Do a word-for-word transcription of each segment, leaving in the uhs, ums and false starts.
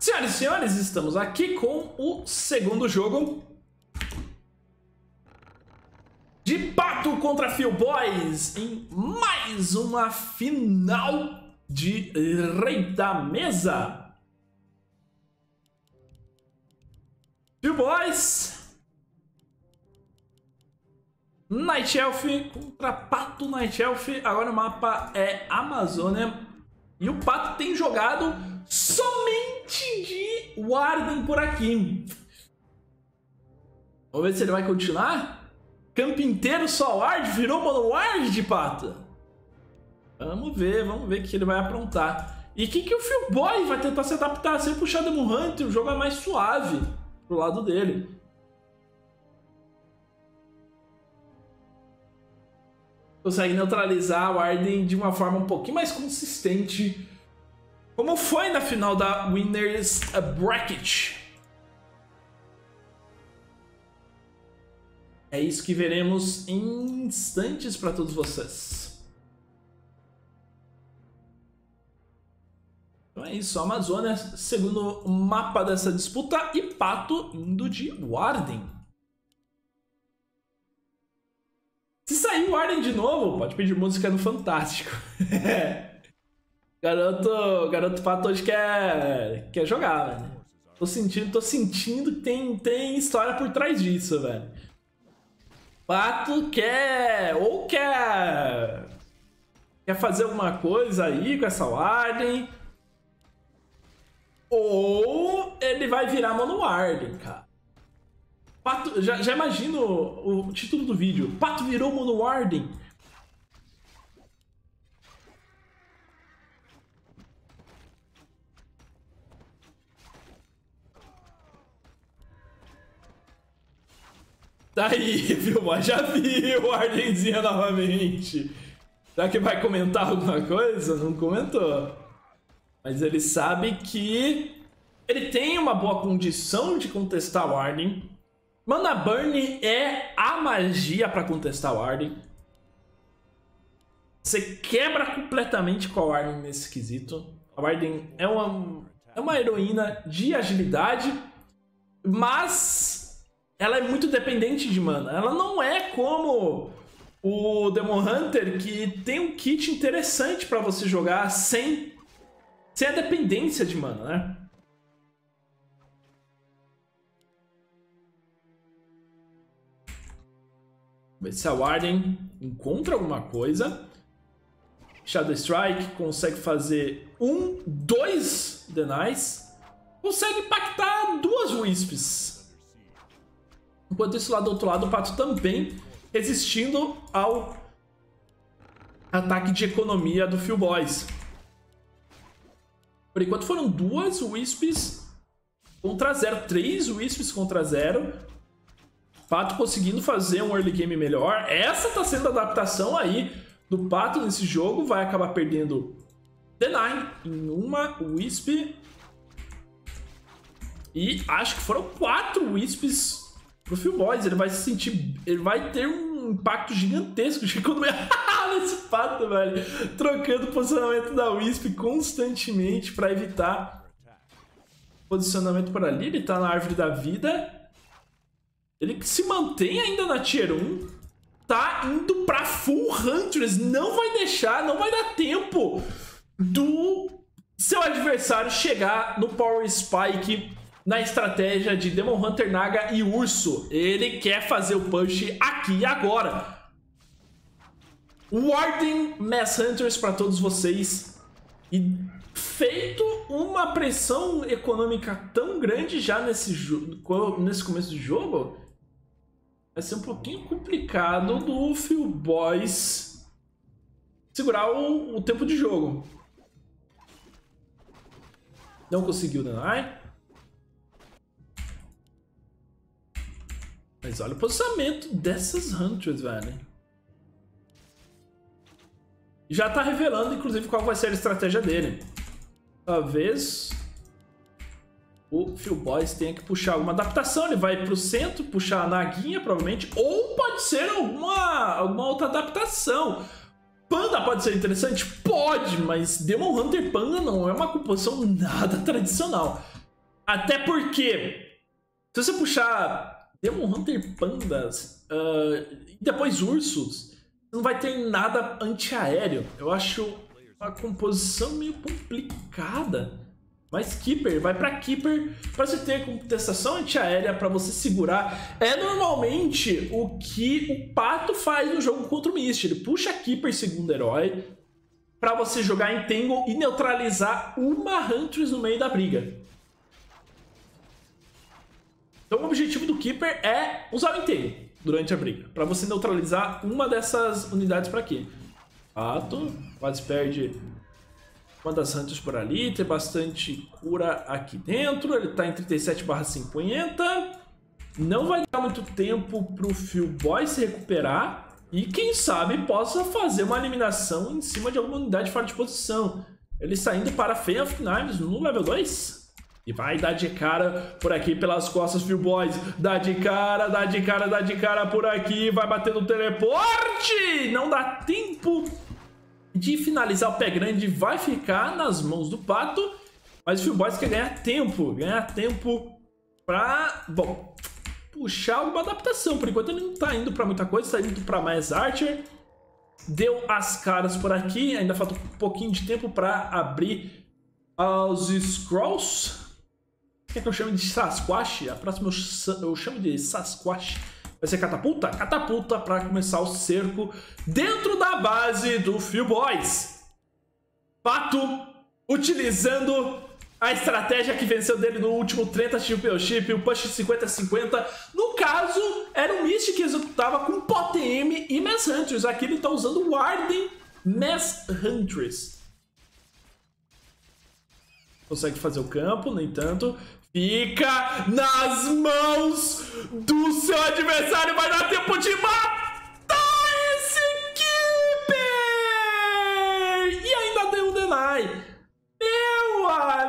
Senhoras e senhores, estamos aqui com o segundo jogo de Pato contra Phil Boys em mais uma final de Rei da Mesa. Phil Boys, Night Elf contra Pato Night Elf. Agora o mapa é Amazônia e o Pato tem jogado somente de Warden por aqui. Vamos ver se ele vai continuar. Campo inteiro só Ward, virou mono Ward de Pato. Vamos ver, vamos ver o que ele vai aprontar. E o que, que o Phil Boy vai tentar se adaptar sem puxar Demon Hunter, o jogo é mais suave pro lado dele. Consegue neutralizar a Warden de uma forma um pouquinho mais consistente, como foi na final da Winners Bracket. É isso que veremos em instantes para todos vocês. Então é isso, Amazônia, segundo mapa dessa disputa, e Pato indo de Warden. Se sair Warden de novo, pode pedir música no Fantástico. Garoto, garoto Pato hoje quer, quer jogar, velho. Tô sentindo, tô sentindo que tem, tem história por trás disso, velho. Pato quer, ou quer, quer fazer alguma coisa aí com essa Warden, ou ele vai virar mono Warden, cara. Pato, já, já imagino o, o título do vídeo. Pato virou mono Warden. Daí, viu? Mas já viu a Wardenzinha novamente. Será que vai comentar alguma coisa? Não comentou. Mas ele sabe que ele tem uma boa condição de contestar a Warden. Mana Burn é a magia para contestar a Warden. Você quebra completamente com a Warden nesse quesito. A Warden é uma, é uma heroína de agilidade, mas ela é muito dependente de mana. Ela não é como o Demon Hunter, que tem um kit interessante para você jogar sem, sem a dependência de mana, né? Ver se a Warden encontra alguma coisa. Shadow Strike consegue fazer um, dois denies. Consegue impactar duas Wisps. Enquanto isso, lá do outro lado, o Pato também resistindo ao ataque de economia do Phil Boys. Por enquanto foram duas Wisps contra zero. Três Wisps contra zero. Pato conseguindo fazer um early game melhor. Essa tá sendo a adaptação aí do Pato nesse jogo. Vai acabar perdendo Deny em uma Wisp. E acho que foram quatro Wisps pro Phil Boys. Ele vai se sentir... Ele vai ter um impacto gigantesco de economia nesse Pato, velho. Trocando o posicionamento da Wisp constantemente para evitar posicionamento por ali. Ele tá na árvore da vida. Ele se mantém ainda na Tier um. Tá indo pra Full Huntress. Não vai deixar, não vai dar tempo do seu adversário chegar no Power Spike na estratégia de Demon Hunter, Naga e Urso. Ele quer fazer o push aqui e agora. Warden Mass Hunters para todos vocês. E feito uma pressão econômica tão grande já nesse, nesse começo de jogo, vai ser um pouquinho complicado do Phil Boys segurar o, o tempo de jogo. Não conseguiu deny. Mas olha o posicionamento dessas Hunters, velho. Já tá revelando, inclusive, qual vai ser a estratégia dele. Talvez o Phil Boys tenha que puxar alguma adaptação. Ele vai pro centro, puxar a Naguinha, provavelmente. Ou pode ser alguma, alguma outra adaptação. Panda pode ser interessante? Pode, mas Demon Hunter Panda não é uma composição nada tradicional. Até porque, se você puxar Demon Hunter Pandas uh, e depois Ursos, você não vai ter nada antiaéreo. Eu acho uma composição meio complicada. Mas Keeper, vai pra Keeper pra você ter contestação antiaérea, pra você segurar. É normalmente o que o Pato faz no jogo contra o Mist. Ele puxa Keeper segundo herói pra você jogar em Tangle e neutralizar uma Huntress no meio da briga. Então o objetivo do Keeper é usar o Entangle durante a briga, para você neutralizar uma dessas unidades para aqui. Pato, quase perde uma das Hunters por ali, tem bastante cura aqui dentro, ele está em trinta e sete barra cinquenta. Não vai dar muito tempo para o Fuelboy se recuperar e quem sabe possa fazer uma eliminação em cima de alguma unidade fora de posição. Ele saindo para Fane of Knives no level dois. E vai dar de cara por aqui pelas costas, Fuelboys. Dá de cara, dá de cara, dá de cara por aqui. Vai bater no teleporte. Não dá tempo de finalizar o pé grande. Vai ficar nas mãos do Pato. Mas o Fuelboys quer ganhar tempo. Ganhar tempo pra... Bom, puxar alguma adaptação. Por enquanto ele não tá indo pra muita coisa. Tá indo pra mais Archer. Deu as caras por aqui. Ainda falta um pouquinho de tempo pra abrir os Scrolls. Quer que eu chame de Sasquatch? A próxima eu chamo de Sasquatch. Vai ser catapulta? Catapulta para começar o cerco dentro da base do Fuelboys. Pato utilizando a estratégia que venceu dele no último Tentative P O Chip, o Push cinquenta cinquenta. No caso, era o Mist que executava com P O T M e Mass Huntress. Aqui ele está usando Warden Mass Huntress. Consegue fazer o campo, no entanto, fica nas mãos do seu adversário. Vai dar tempo de matar esse Keeper! E ainda deu um deny. Meu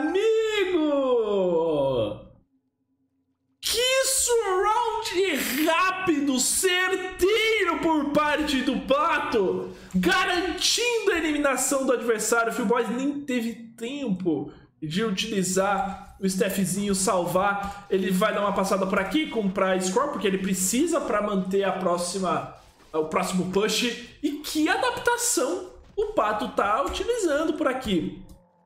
amigo! Que surround rápido, certeiro por parte do Pato, garantindo a eliminação do adversário. O Fuelboys nem teve tempo de utilizar o staffzinho, salvar. Ele vai dar uma passada por aqui, comprar Scroll, porque ele precisa para manter a próxima, o próximo push. E que adaptação o Pato tá utilizando por aqui.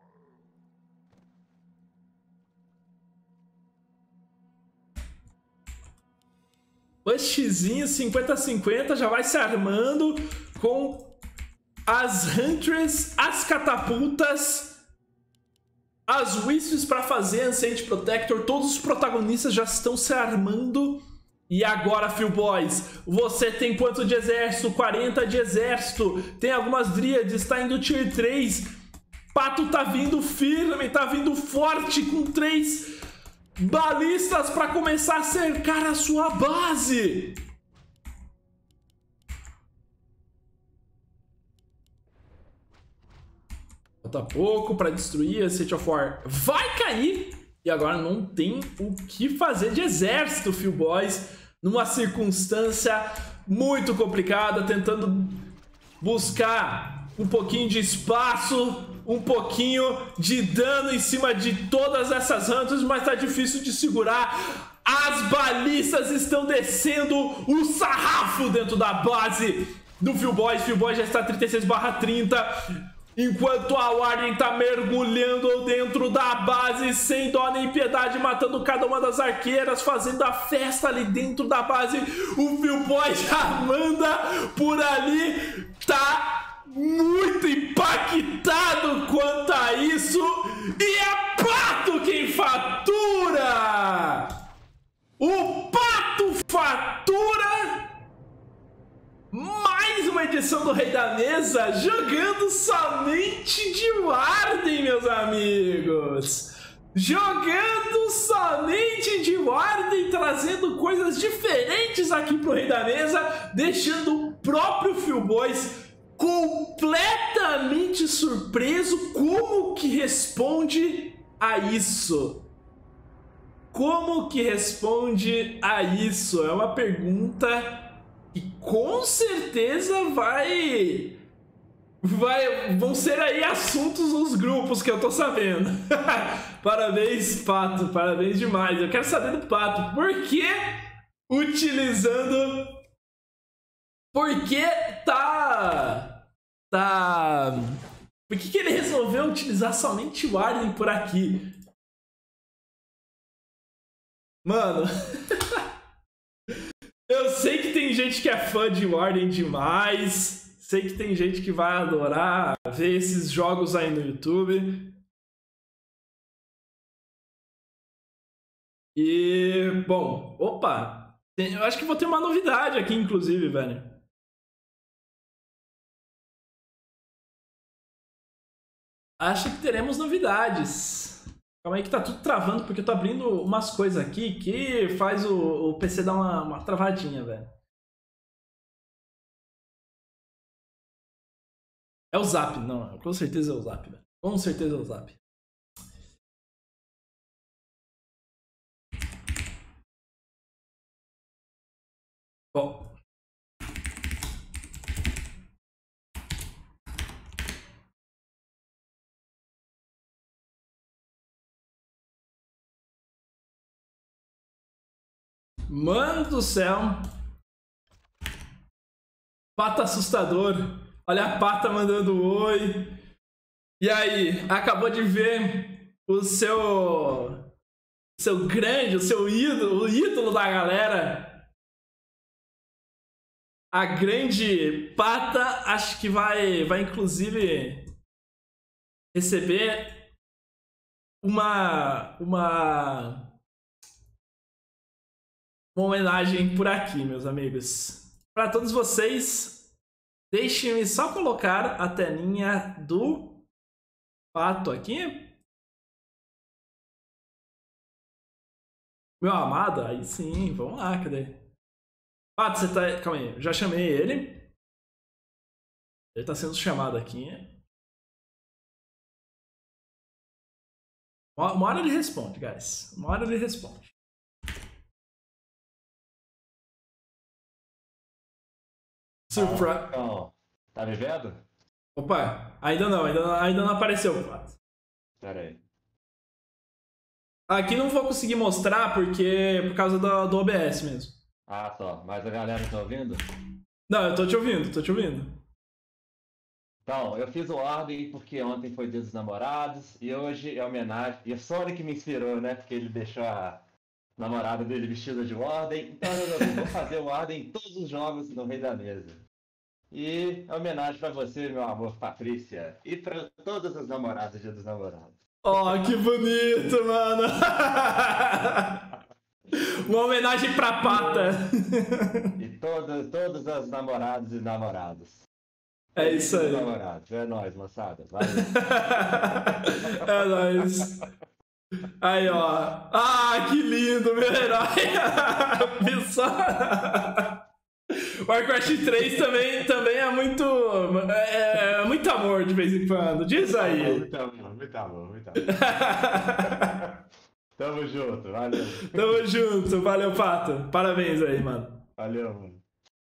Pushzinho cinquenta cinquenta, já vai se armando com as Huntress, as catapultas, as Wisps para fazer Ancient Protector. Todos os protagonistas já estão se armando. E agora, Fuelboys, você tem quanto de exército? quarenta de exército. Tem algumas Dríades, está indo Tier três. Pato tá vindo firme, tá vindo forte com três balistas para começar a cercar a sua base. Falta pouco para destruir. A State of War vai cair. E agora não tem o que fazer de exército, Fuelboys, numa circunstância muito complicada, tentando buscar um pouquinho de espaço, um pouquinho de dano em cima de todas essas Hunters, mas tá difícil de segurar. As balistas estão descendo o sarrafo dentro da base do Fuelboys. Fuelboys já está trinta e seis barra trinta. Enquanto a Warden tá mergulhando dentro da base, sem dó nem piedade, matando cada uma das arqueiras, fazendo a festa ali dentro da base. O Fuelboy já manda por ali, tá muito impactado quanto a isso. E é Pato quem fatura! O Pato fatura! Mais uma edição do Rei da Mesa, jogando somente de Warden, meus amigos. Jogando somente de Warden, trazendo coisas diferentes aqui pro Rei da Mesa, deixando o próprio Fuelboys completamente surpreso. Como que responde a isso? Como que responde a isso? É uma pergunta e com certeza vai, vai, vão ser aí assuntos nos grupos que eu tô sabendo. Parabéns, Pato. Parabéns demais. Eu quero saber do Pato. Por que utilizando... Por que tá... Tá... Por que, que ele resolveu utilizar somente o Warden por aqui? Mano... Eu sei que tem gente que é fã de Warden demais. Sei que tem gente que vai adorar ver esses jogos aí no YouTube. E, bom, opa, tem, eu acho que vou ter uma novidade aqui, inclusive, velho. Acho que teremos novidades. Calma aí que tá tudo travando, porque eu tô abrindo umas coisas aqui que faz o, o P C dar uma, uma travadinha, velho. É o Zap, não, com certeza é o Zap, velho. Com certeza é o Zap. Bom. Mano do céu. Pata assustador. Olha a Pata mandando oi. E aí, acabou de ver o seu... Seu grande, o seu ídolo, o ídolo da galera... A grande Pata, acho que vai, vai inclusive receber uma, uma, uma homenagem por aqui, meus amigos. Para todos vocês, deixem-me só colocar a telinha do Pato aqui. Meu amado, aí sim, vamos lá, cadê? Pato, você tá... Calma aí, já chamei ele. Ele tá sendo chamado aqui. Uma hora ele responde, guys. Uma hora ele responde. Surprise. Ah, então, tá me vendo? Opa, ainda não, ainda não, ainda não apareceu, Pato. Pera aí. Aqui não vou conseguir mostrar porque por causa do, do O B S mesmo. Ah, só. Mas a galera tá ouvindo? Não, eu tô te ouvindo, tô te ouvindo. Então, eu fiz o Ordem porque ontem foi Dia dos Namorados e hoje é homenagem. E o Sonic me inspirou, né? Porque ele deixou a namorada dele vestida de Ordem. Então eu vou fazer o Ordem em todos os jogos no Rei da Mesa. E é homenagem pra você, meu amor, Patrícia. E pra todas as namoradas Dia dos Namorados. Oh, que bonito, mano! Uma homenagem pra Pata. E todas, todas as namoradas e namorados. É isso aí. Namorados. É nóis, moçada. Valeu. É nóis. Aí, ó. Ah, que lindo, meu herói. Warcraft três também, também é muito... É, é muito amor de vez em quando. Diz aí. Muito amor, muito amor, muito amor. Tamo junto, valeu. Tamo junto, valeu, Pato. Parabéns aí, mano. Valeu, mano.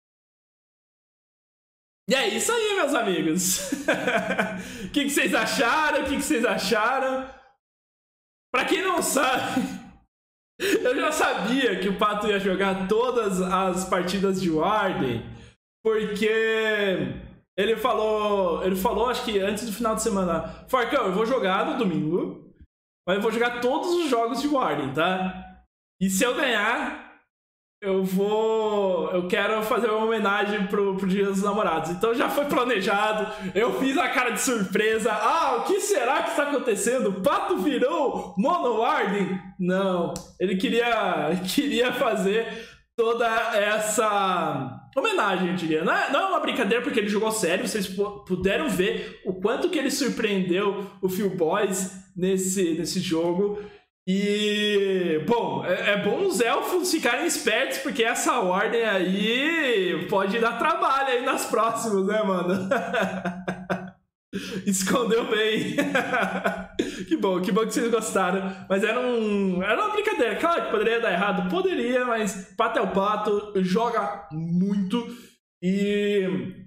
E é isso aí, meus amigos. O que, que vocês acharam? O que, que vocês acharam? Pra quem não sabe, eu já sabia que o Pato ia jogar todas as partidas de Warden, porque ele falou, ele falou, acho que antes do final de semana, Farcão, eu vou jogar no domingo, mas eu vou jogar todos os jogos de Warden, tá? E se eu ganhar, eu vou... Eu quero fazer uma homenagem pro, pro Dia dos Namorados. Então já foi planejado. Eu fiz a cara de surpresa. Ah, o que será que está acontecendo? O Pato virou Mono Warden? Não. Ele queria, queria fazer toda essa homenagem, eu diria. Não é, não é uma brincadeira, porque ele jogou sério. Vocês puderam ver o quanto que ele surpreendeu o Phil Boys nesse, nesse jogo. E, bom, é, é bom os elfos ficarem espertos, porque essa ordem aí pode dar trabalho aí nas próximas, né, mano? Escondeu bem. Que bom, que bom que vocês gostaram. Mas era, um, era uma brincadeira. Claro que poderia dar errado, poderia, mas Pato é o Pato, joga muito. E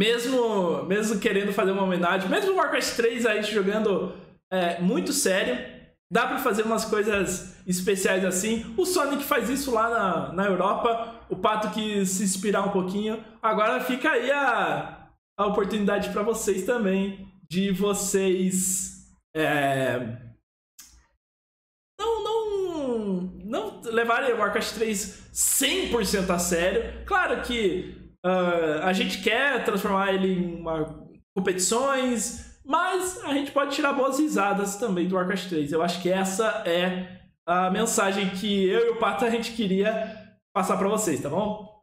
mesmo, mesmo querendo fazer uma homenagem, mesmo o Warcraft três aí jogando é, muito sério, Dá pra fazer umas coisas especiais assim. O Sonic faz isso lá na, na Europa. O Pato quis se inspirar um pouquinho. Agora fica aí a, a oportunidade pra vocês também. De vocês... É, não, não, não levarem o Warcraft três cem por cento a sério. Claro que uh, a gente quer transformar ele em uma, competições... Mas a gente pode tirar boas risadas também do Warcraft três. Eu acho que essa é a mensagem que eu e o Pato a gente queria passar pra vocês, tá bom?